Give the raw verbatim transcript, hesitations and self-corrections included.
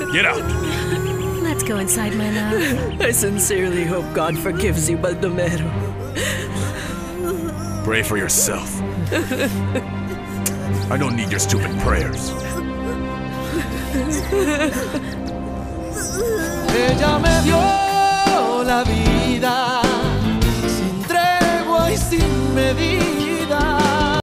Get out! Let's go inside, my love. I sincerely hope God forgives you, Baldomero. Pray for yourself. I don't need your stupid prayers. Ella me dio